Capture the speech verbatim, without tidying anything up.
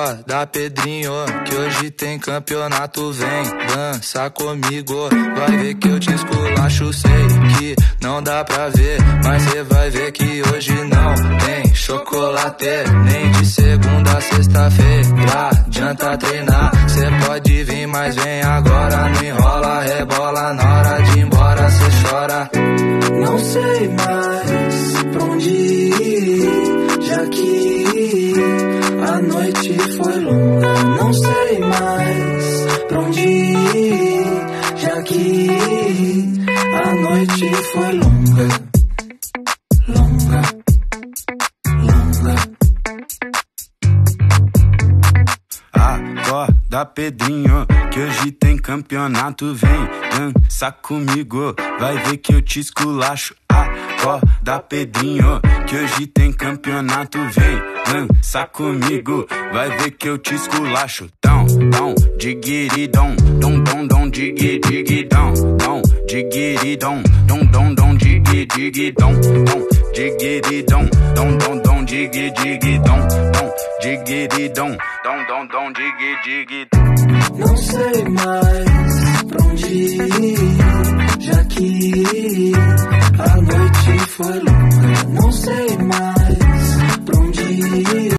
Acorda, Pedrinho, que hoje tem campeonato. Vem, dança comigo, vai ver que eu te esculacho. Sei que não dá pra ver, mas cê vai ver que hoje não tem chocolate. Nem de segunda a sexta-feira adianta treinar. Cê pode vir, mas vem agora. Não enrola, rebola, na hora de ir embora cê chora. Não sei mais pra onde ir, já que a noite foi longa. Não sei mais pra onde ir, já que a noite foi longa. Longa, longa. Acorda, Pedrinho, que hoje tem campeonato. Vem, dança comigo, vai ver que eu te esculacho. Acorda, Pedrinho, que hoje tem campeonato. Vem, dança comigo, vai ver que eu te esculacho. Dão, dão, digiri, dom, dom, dom, dom, digi, digi, dom, dom, digiri, dom, dom, dom, dom, digi, digi, dom, dom, digiri, dom, dom, dom, dom, digi, digi, dom, dom, digiri, dom, dom, dom, dom, digi, digi. Não sei mais pra onde ir, já que a noite foi longa. Não sei mais